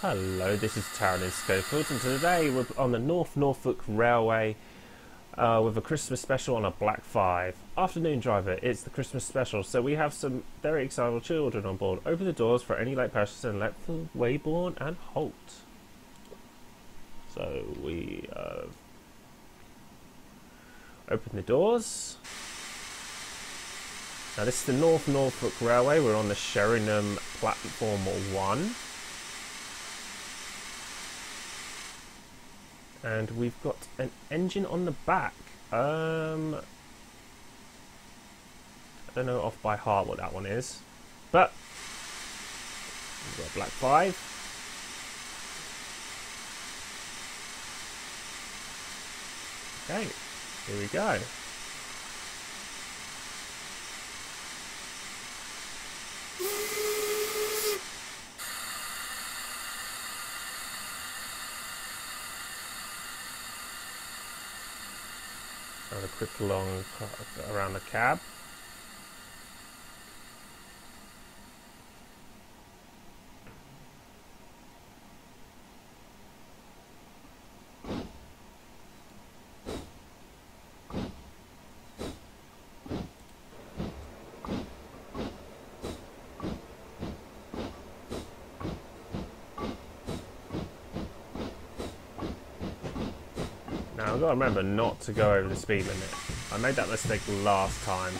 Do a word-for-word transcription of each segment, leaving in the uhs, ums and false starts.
Hello, this is Taryn in Schofield, and today we're on the North Norfolk Railway uh, with a Christmas special on a Black five. Afternoon driver, it's the Christmas special, so we have some very excitable children on board. Open the doors for any late passengers and let the Wayborn and halt. So we uh, open the doors. Now this is the North Norfolk Railway. We're on the Sheringham platform one. And we've got an engine on the back. Um, I don't know off by heart what that one is, but we've got a Black five. Okay, here we go. Have a quick long cut around the cab. Now I've got to remember not to go over the speed limit. I made that mistake last time.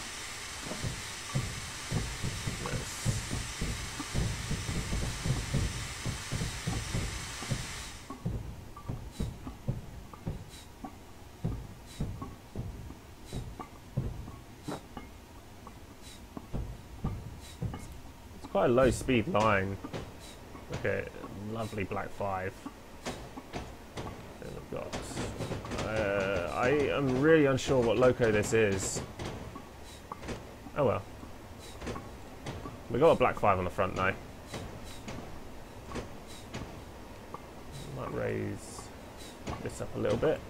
It's quite a low speed line. Look at it, lovely Black five. Then we've got. Uh, I am really unsure what loco this is. Oh well. We got a Black five on the front now. Might raise this up a little bit.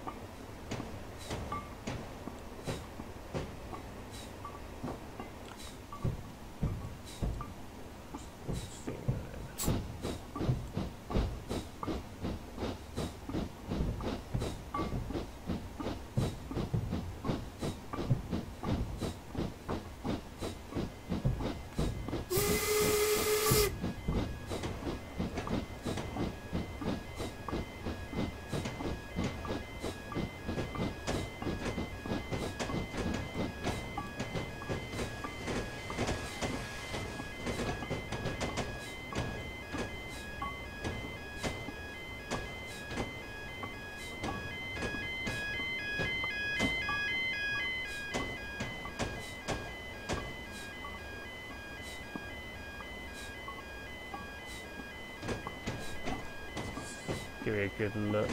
Give it a good look.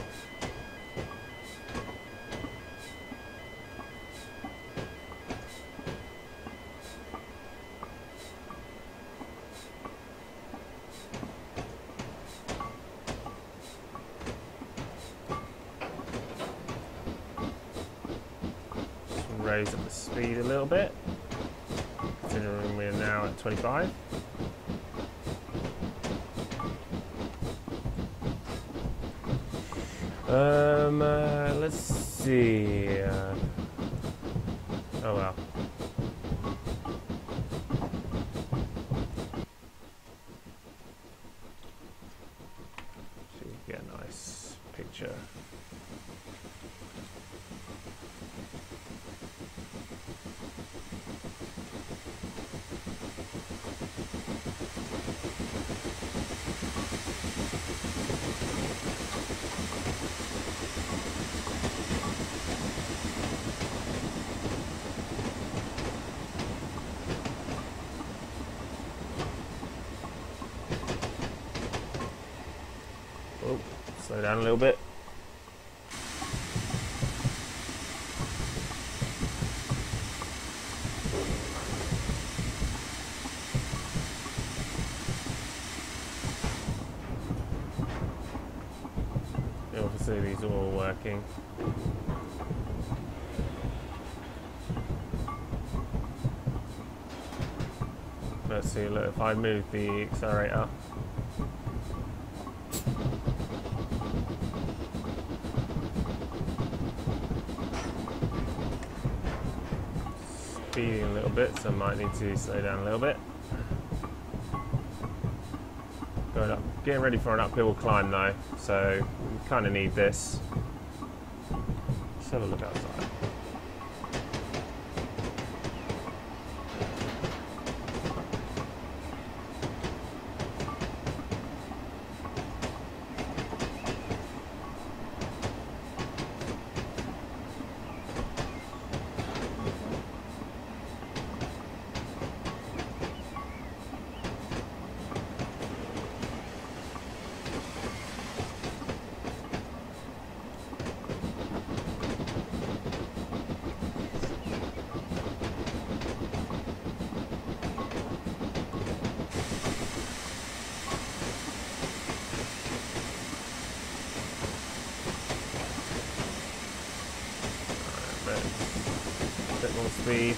Just raise up the speed a little bit, considering we're now at twenty-five. Um, uh, let's see. Uh, oh well. So you get a nice picture. Oh, slow down a little bit. Obviously these are all working. Let's see, look, if I move the accelerator. speeding a little bit, so I might need to slow down a little bit. Going up, getting ready for an uphill climb though, so we kind of need this. Let's have a look outside. A bit more speed.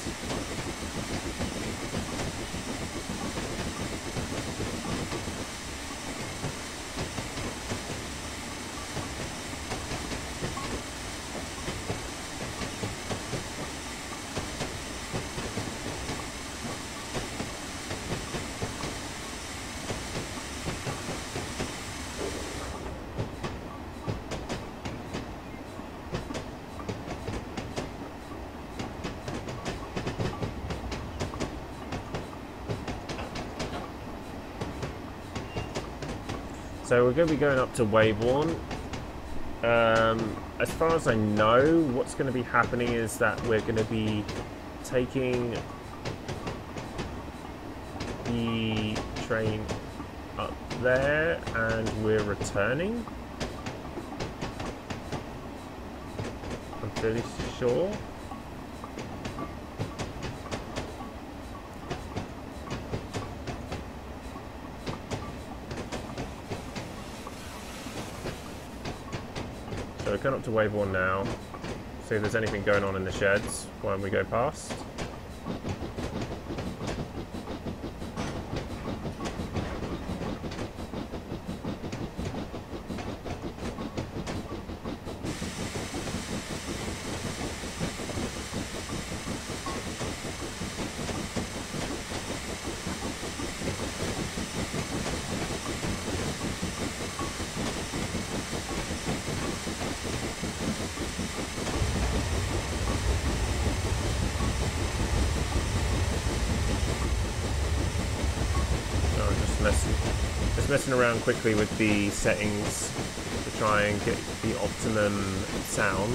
So we're going to be going up to Waveworn. Um, as far as I know, what's going to be happening is that we're going to be taking the train up there and we're returning. I'm fairly sure. So we're going up to Waveworn now, see if there's anything going on in the sheds when we go past. Messing, just messing around quickly with the settings to try and get the optimum sound.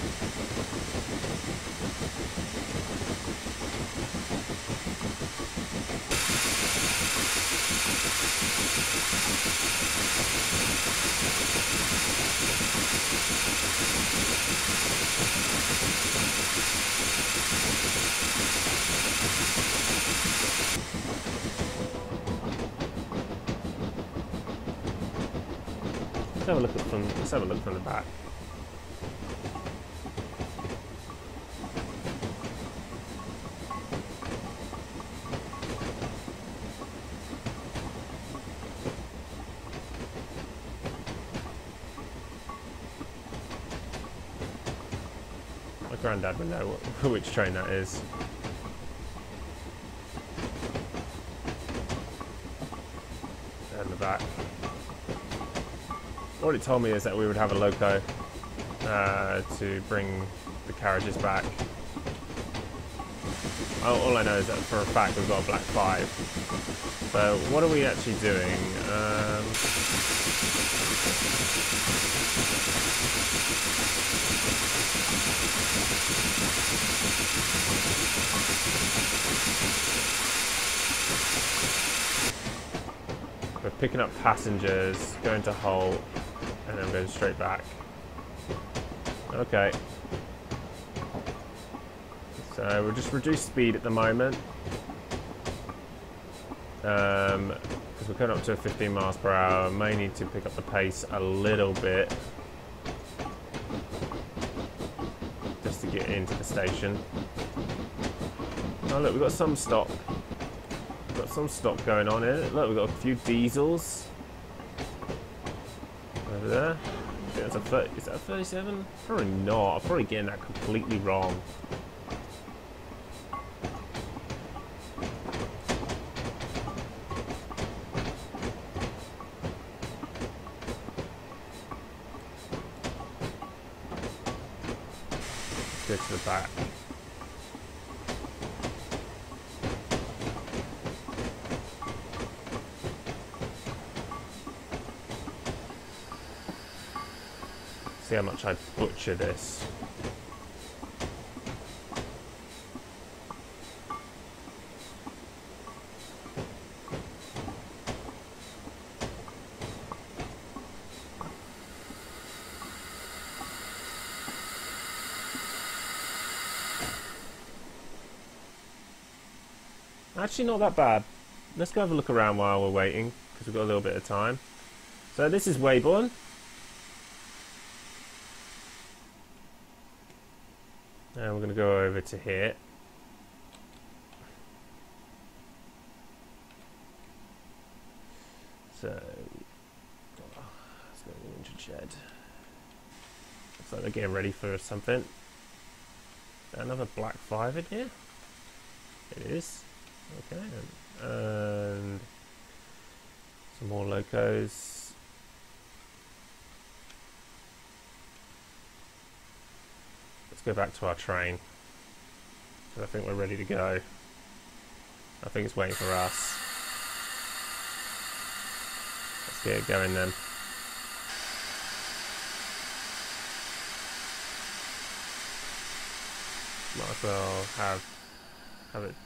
Let's have a look at from. Let's have a look from the back. My granddad would know what, which train that is. There in the back. What it told me is that we would have a loco uh, to bring the carriages back. Oh, all I know is that for a fact we've got a black five. So what are we actually doing? Um, we're picking up passengers, going to Hull, and then going straight back. Okay. So we'll just reduce speed at the moment. Um, because we're coming up to fifteen miles per hour. May need to pick up the pace a little bit. Just to get into the station. Oh look, we've got some stock. We've got some stock going on here. Look, we've got a few diesels. Over there. I think that's a thirty, is that a thirty-seven? Probably not. I'm probably getting that completely wrong. go to the back. See how much I butcher this. Actually not that bad. Let's go have a look around while we're waiting, because we've got a little bit of time. So this is Weybourne. And we're going to go over to here. So, oh, let's go to the engine shed. Looks like they're getting ready for something. Another black five in here? It is. Okay, and, and some more locos. Let's go back to our train. So I think we're ready to go. I think it's waiting for us. Let's get it going then. Might as well have have it.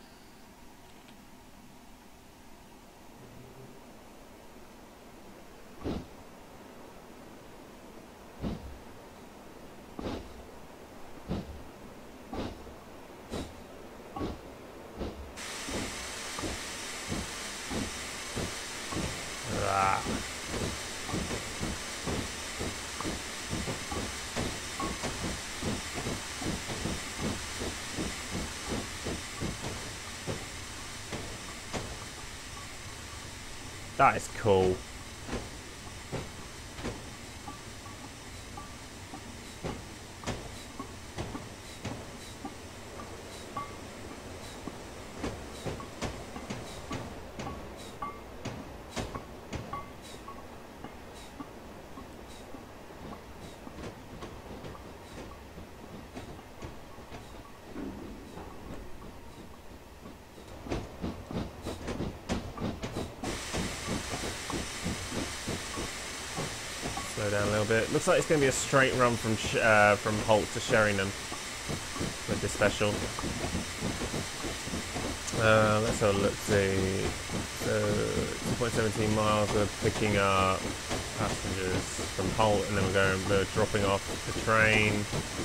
Ah. That is cool. Slow down a little bit. Looks like it's going to be a straight run from Sh uh, from Holt to Sheringham with this special. Uh, let's have a look. See, so two point one seven miles. We're picking up passengers from Holt, and then we're going. We're dropping off the train.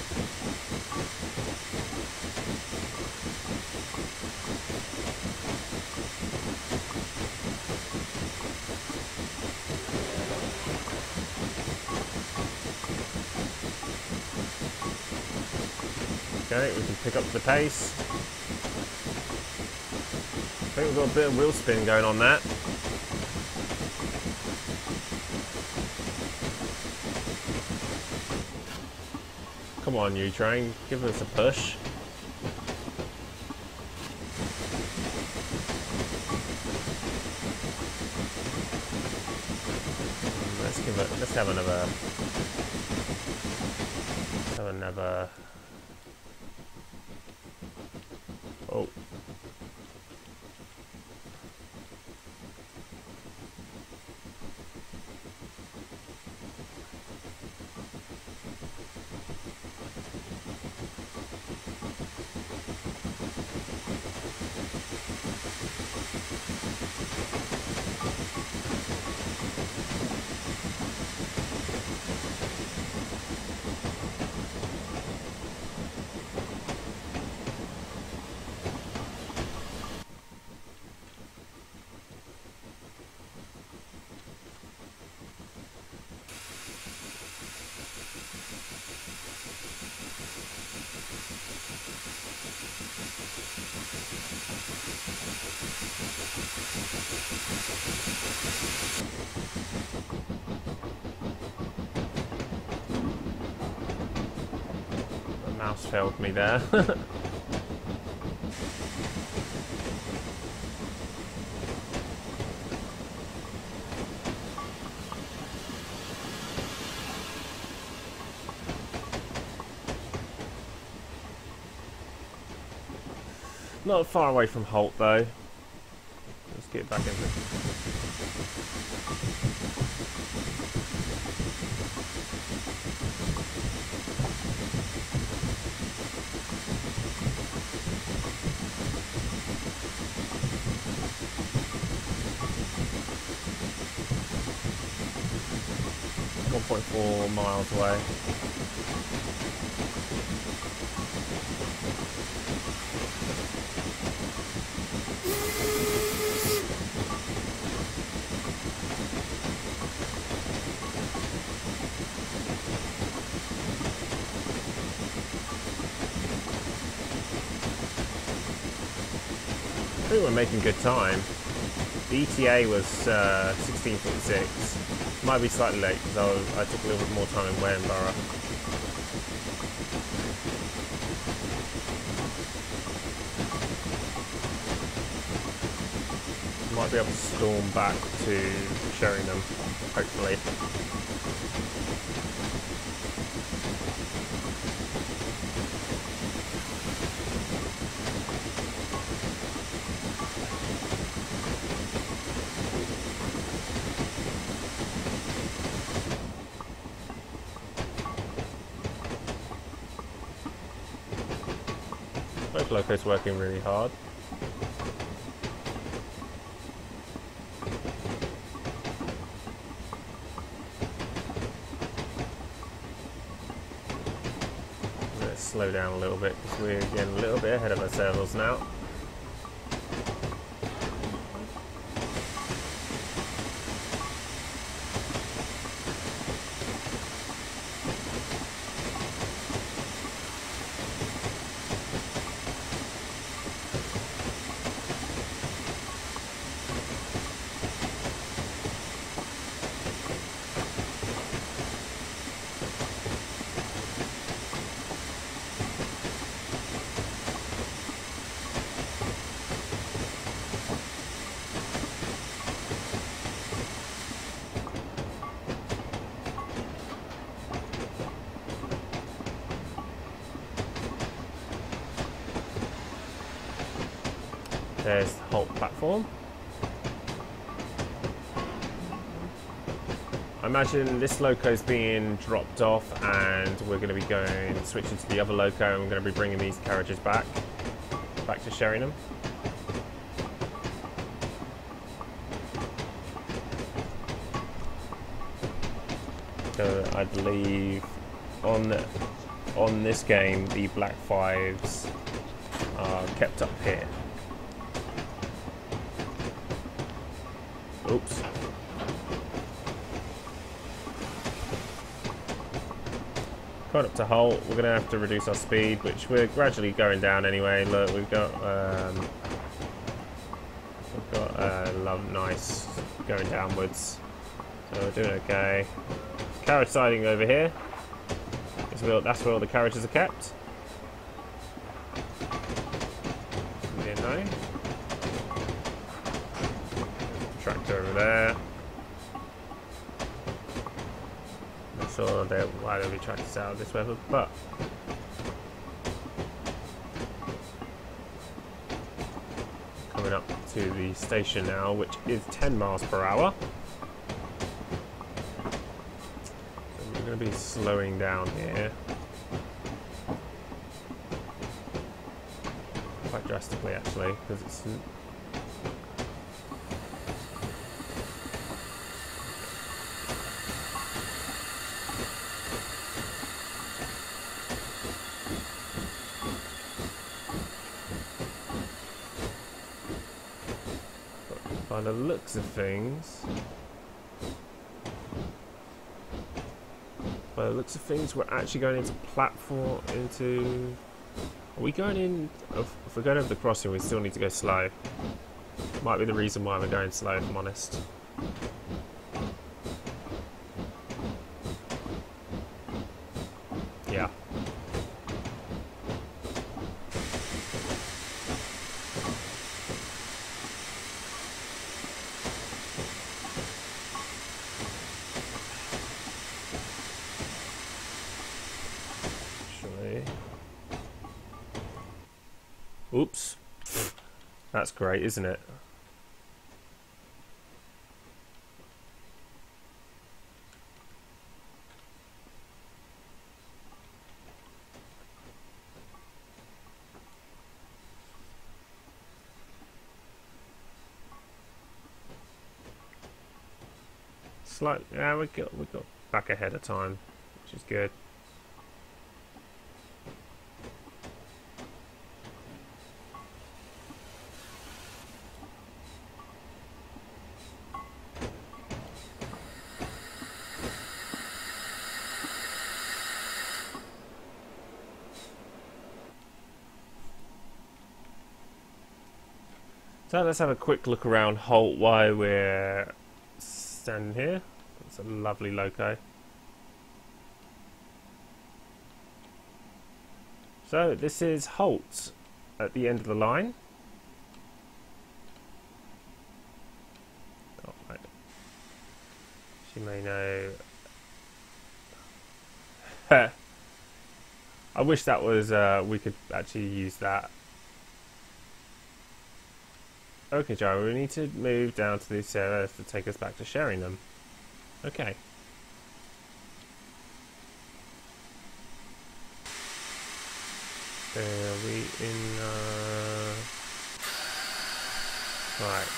Okay, we can pick up the pace. I think we've got a bit of wheel spin going on there. Come on, you train, give us a push. Let's give it. Let's have another. Let's have another. Oh. Mouse failed me there. Not far away from Holt though. Let's get back into it. one point four miles away. I think we're making good time. The E T A was uh, sixteen forty-six. Might be slightly late because I, was, I took a little bit more time in Wellingborough. Might be able to storm back to Sheringham, hopefully. Both locos working really hard. Let's slow down a little bit because we're getting a little bit ahead of ourselves now. There's the Holt platform. I imagine this loco's being dropped off and we're going to be going, switching to the other loco and we're going to be bringing these carriages back, back to Sheringham. So I believe on, on this game the Black Fives are kept up here. Oops. Coming up to Holt, we're going to have to reduce our speed, which we're gradually going down anyway. Look, we've got um, we've got uh, love, nice going downwards, so we're doing okay. Carriage siding over here. That's where, that's where all the carriages are kept. Yeah, no. Tractor over there. Not sure why there'll be tractors out of this weather, but coming up to the station now, which is ten miles per hour. So we're going to be slowing down here quite drastically, actually, because it's. By the looks of things, by the looks of things, we're actually going into platform. Into, are we going in? If we're going over the crossing, we still need to go slow. Might be the reason why we're going slow, if I'm honest. Yeah. Oops. That's great, isn't it? Slight, yeah, we got we got back ahead of time, which is good. So let's have a quick look around Holt while we're standing here. It's a lovely loco. So this is Holt at the end of the line. Oh, right. She may know. I wish that was uh, we could actually use that. Okay, Joe, we need to move down to these areas to take us back to sharing them. Okay. Are we in, uh... right.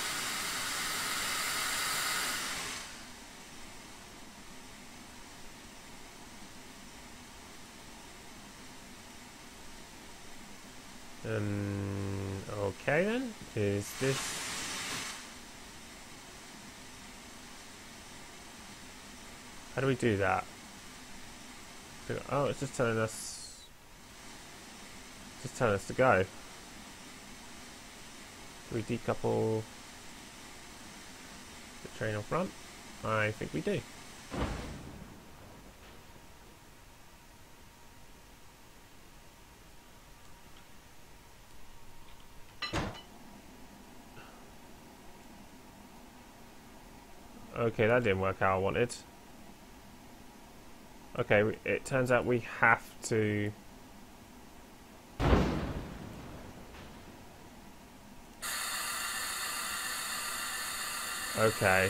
Um, okay then. Is this... How do we do that? Oh, it's just telling us... Just telling us to go. Do we decouple the train on front? I think we do. Okay, that didn't work how I wanted. Okay, it turns out we have to... Okay.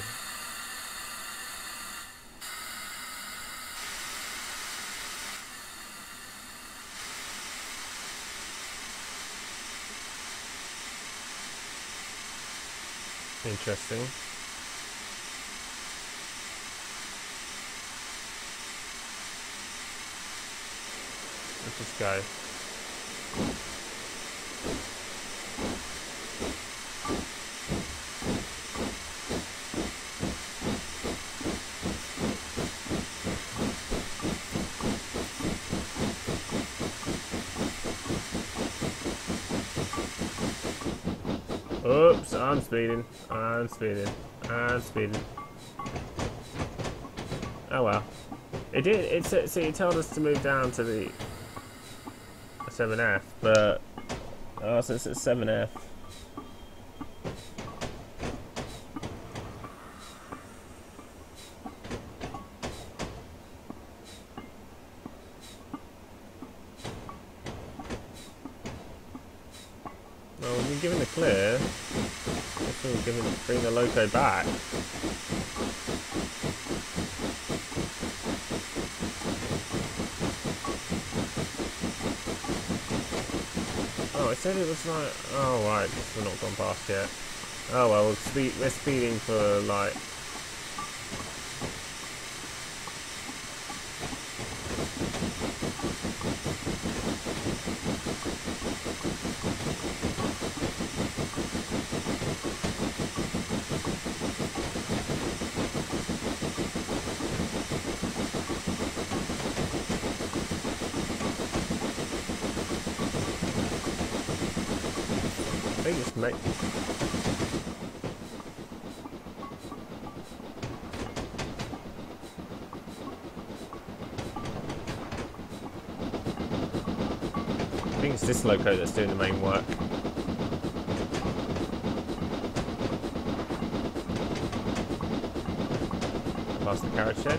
Interesting. Let's just go. Oops, I'm speeding. I'm speeding. I'm speeding. Oh well. It did. It said. See, it told us to move down to the seven F, but oh, so it's at seven F. Well, we've been given the clear. If we're given bring the loco back. Oh, it said it was like. Oh right, we're not gone past yet. Oh well, we're, speed, we're speeding for like. I think it's make. I think it's this loco that's doing the main work. Past the carriage shed.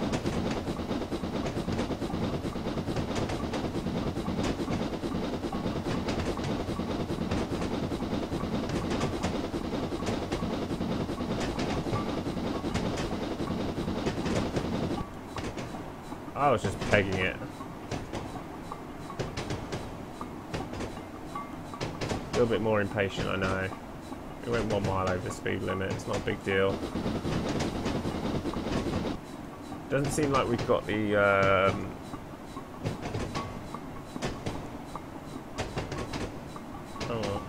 I was just pegging it. A little bit more impatient, I know. It went one mile over the speed limit. It's not a big deal. Doesn't seem like we've got the... Um, oh well.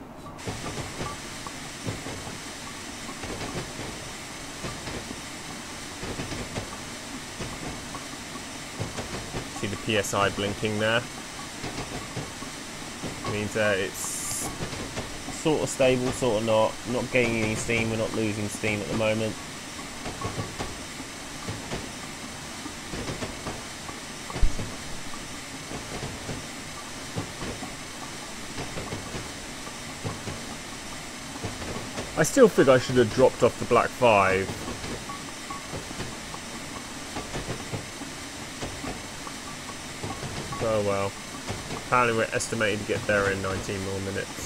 See the P S I blinking there? Means uh, it's sort of stable, sort of not. Not gaining any steam, we're not losing steam at the moment. I still think I should have dropped off the Black five. Oh well. Apparently we're estimated to get there in nineteen more minutes.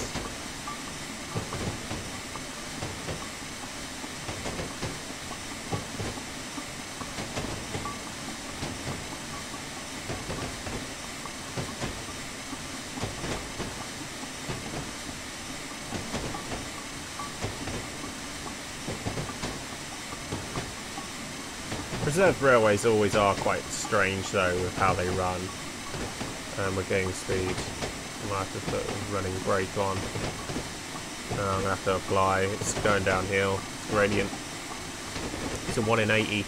Reserve railways always are quite strange though with how they run. Um, we're gaining speed. I might have to put a running brake on. Uh, I'm going to have to apply. It's going downhill. It's gradient. It's a one in eighty.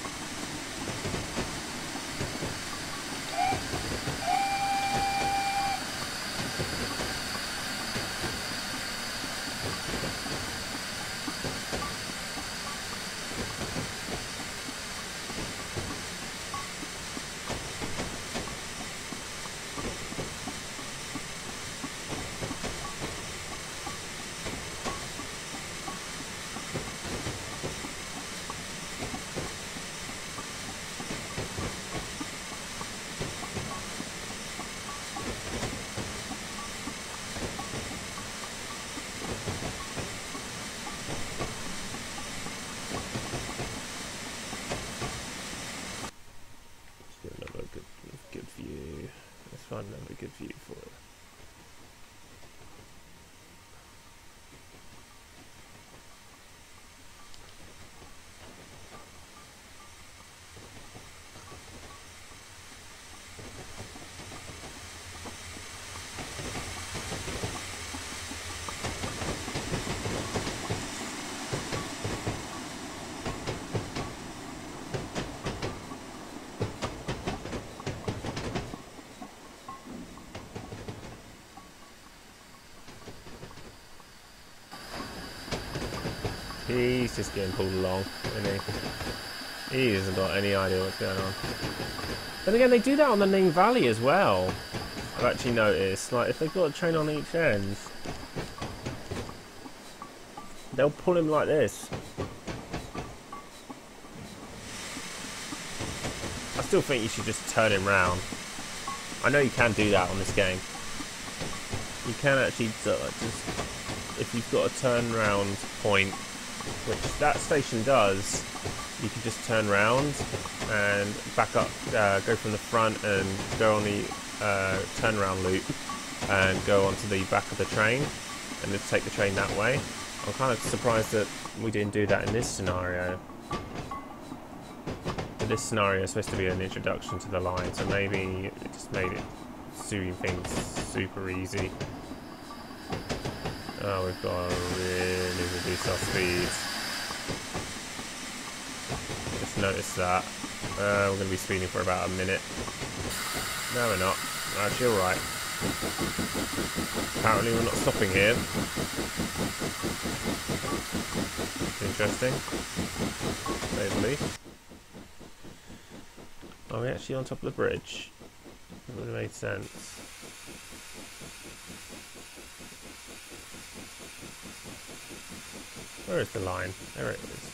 Find another good view for it. He's just getting pulled along, isn't he? He hasn't got any idea what's going on. Then again, they do that on the Ning Valley as well. I've actually noticed, like, if they've got a train on each end, they'll pull him like this. I still think you should just turn him round. I know you can do that on this game. You can actually uh, just, if you've got a turn round point, which that station does, you can just turn round and back up, uh, go from the front and go on the uh, turnaround loop and go onto the back of the train and just take the train that way. I'm kind of surprised that we didn't do that in this scenario. But this scenario is supposed to be an introduction to the line, so maybe it just made it doing things super easy. Oh, we've got to really reduce our speeds. Just noticed that. Uh, we're going to be speeding for about a minute. No, we're not. Actually, alright. Apparently we're not stopping here. Interesting. To say the least. Are we actually on top of the bridge? That would have made sense. Where is the line? There it is.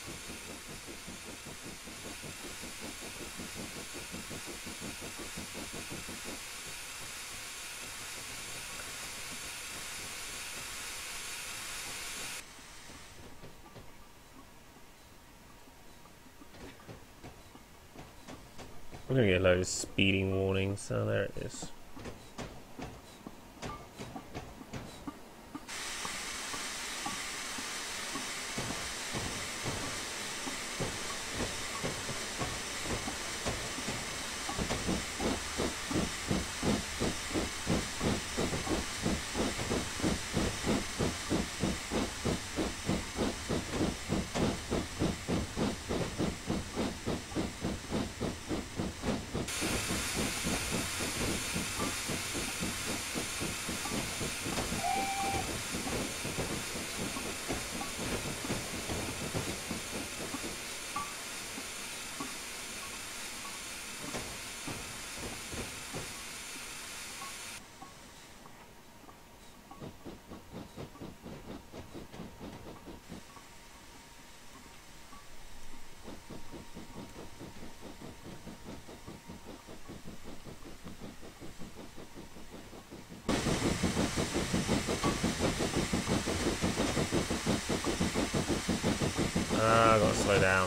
I'm gonna get a load of speeding warnings. Oh, there it is. Ah, I gotta slow down.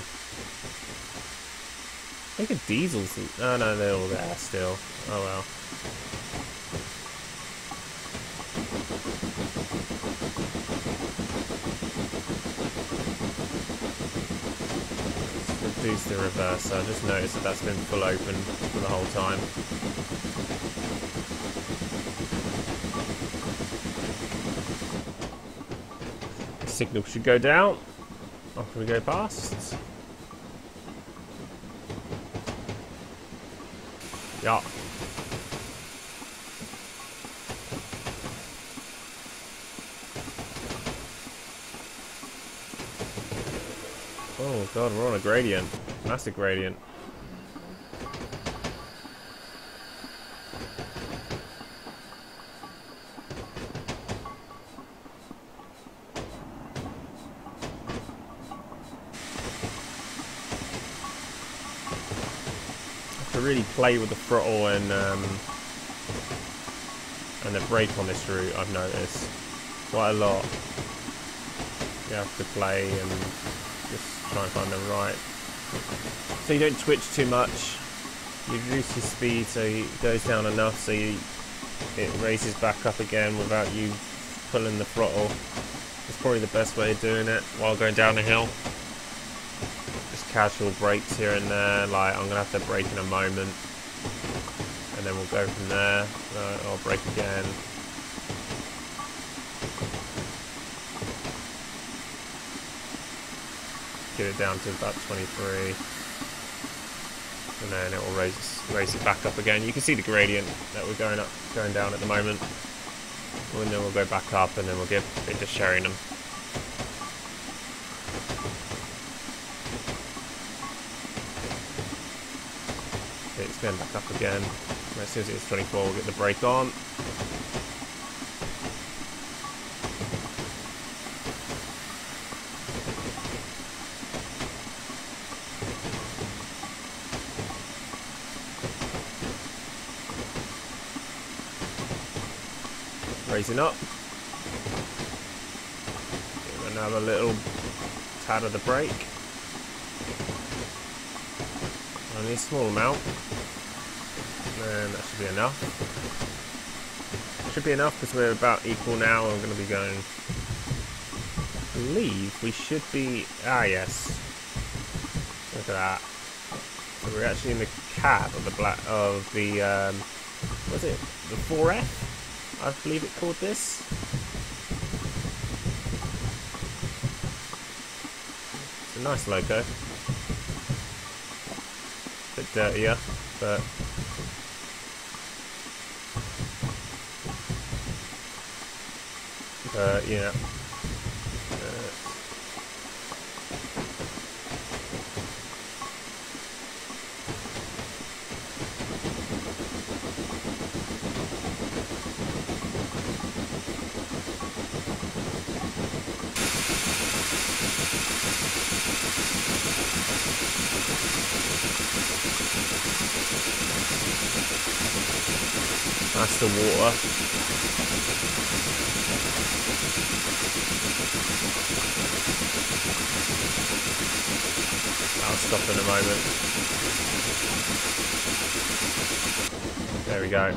I think a diesel's... Oh no, they're all there still. Oh well. Let's reduce the reverser. I just noticed that that's been full open for the whole time. The signal should go down after we go past. Yeah. Oh god, we're on a gradient. Massive gradient. To really play with the throttle and um, and the brake on this route, I've noticed quite a lot. You have to play and just try and find the right, so you don't twitch too much. You reduce your speed so it goes down enough so you, it raises back up again without you pulling the throttle. It's probably the best way of doing it while going down a hill. Casual breaks here and there, like I'm gonna have to brake in a moment and then we'll go from there. uh, I'll brake again. Get it down to about twenty-three and then it will raise, raise it back up again. You can see the gradient that we're going up, going down at the moment, and then we'll go back up and then we'll get into Sheringham. It's going back up again. As soon as it's twenty-four, we'll get the brake on. Raising up. Give another little tad of the brake. Only a small amount. And that should be enough. Should be enough because we're about equal now. I'm going to be going. I believe we should be. Ah, yes. Look at that. So we're actually in the cab of the black of the. Um, was it the four F? I believe it called this. It's a nice loco. Bit dirtier, but. Uh, yeah. Uh, that's the water. I'll stop in a moment. There we go.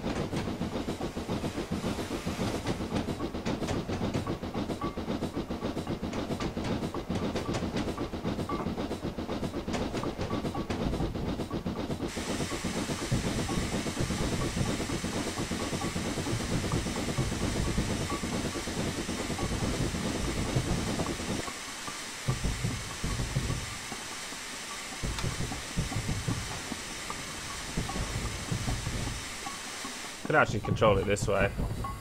Could actually control it this way.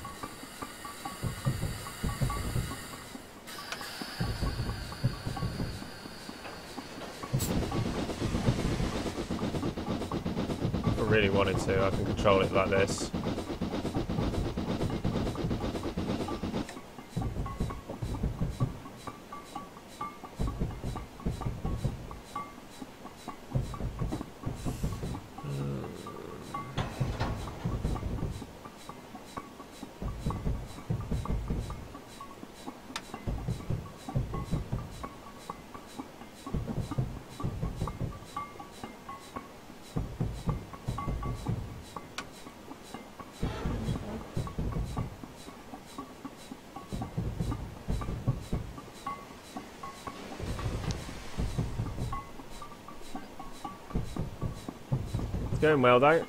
If I really wanted to, I can control it like this. Going well though.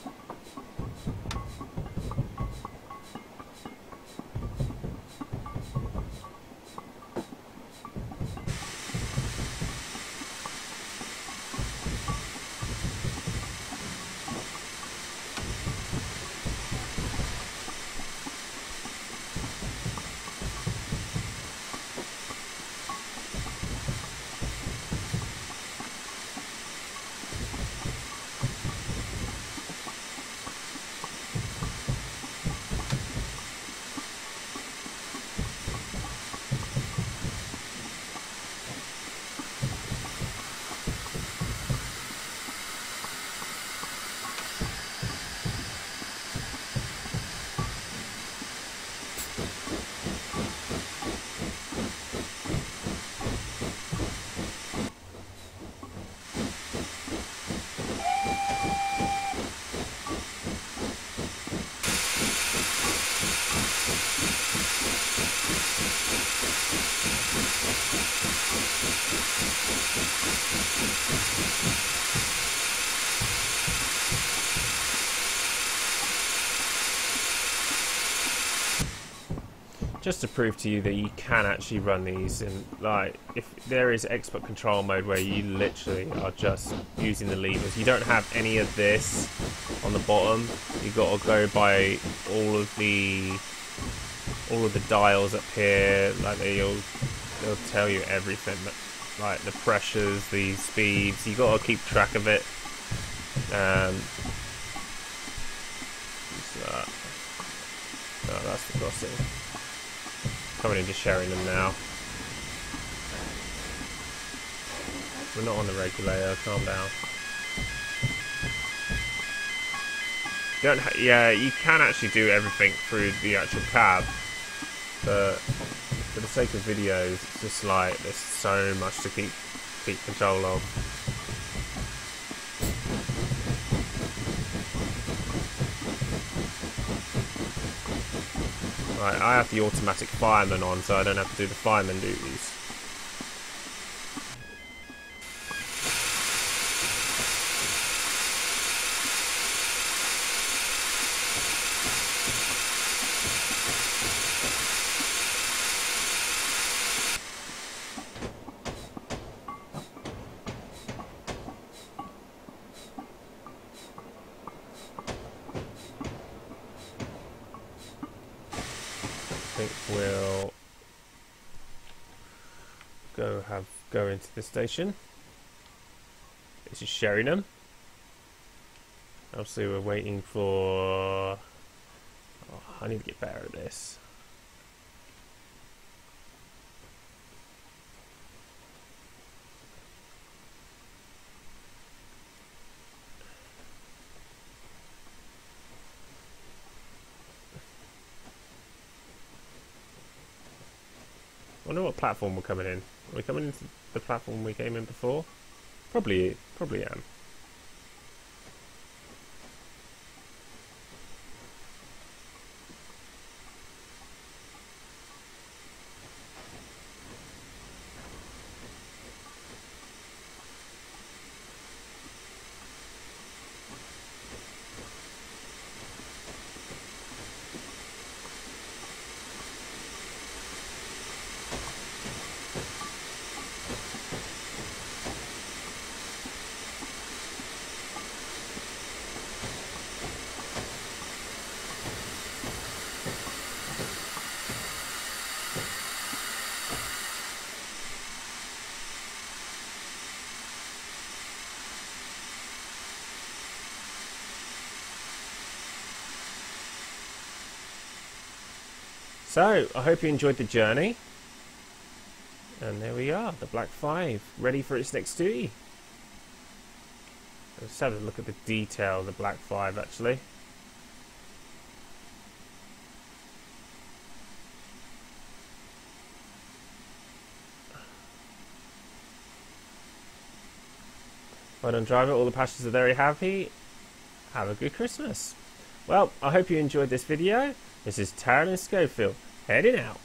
Just to prove to you that you can actually run these in, like, if there is expert control mode where you literally are just using the levers. You don't have any of this on the bottom. You've got to go by all of the all of the dials up here. Like they'll they'll tell you everything, like the pressures, the speeds. You got to keep track of it. Um, so, oh, that's the crossing. Coming in, just sharing them now. We're not on the regulator. Calm down. You don't. Ha yeah, you can actually do everything through the actual cab, but for the sake of videos, it's just like there's so much to keep keep control of. Right, I have the automatic fireman on, so I don't have to do the fireman duties. I think we'll go have go into the station. This is Sheringham. Obviously we're waiting for... Oh, I need to get better at this. I wonder what platform we're coming in. Are we coming into the platform we came in before? Probably, probably am. So, I hope you enjoyed the journey. And there we are, the Black Five, ready for its next duty. Let's have a look at the detail of the Black Five, actually. Well done, driver. All the passengers are very happy. Have a good Christmas. Well, I hope you enjoyed this video. This is Taran and Schofield, heading out.